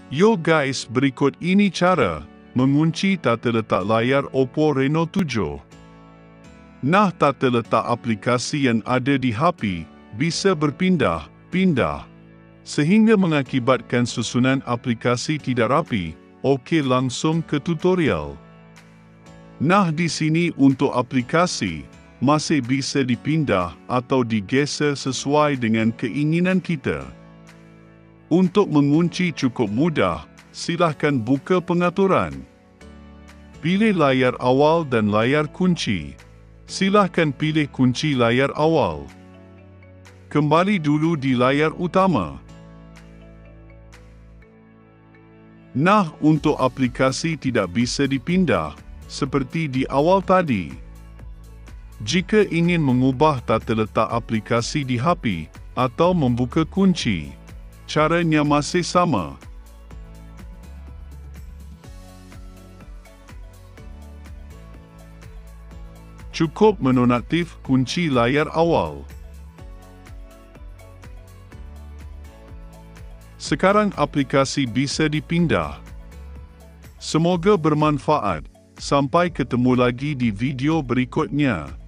Yo guys, berikut ini cara mengunci tata letak layar Oppo Reno 7. Nah, tata letak aplikasi yang ada di HP bisa berpindah-pindah sehingga mengakibatkan susunan aplikasi tidak rapi. Okey, langsung ke tutorial. Nah, di sini untuk aplikasi masih bisa dipindah atau digeser sesuai dengan keinginan kita. Untuk mengunci cukup mudah, silahkan buka pengaturan. Pilih layar awal dan layar kunci. Silahkan pilih kunci layar awal. Kembali dulu di layar utama. Nah, untuk aplikasi tidak bisa dipindah, seperti di awal tadi. Jika ingin mengubah tata letak aplikasi di HP atau membuka kunci, caranya masih sama. Cukup menonaktif kunci layar awal. Sekarang aplikasi bisa dipindah. Semoga bermanfaat. Sampai ketemu lagi di video berikutnya.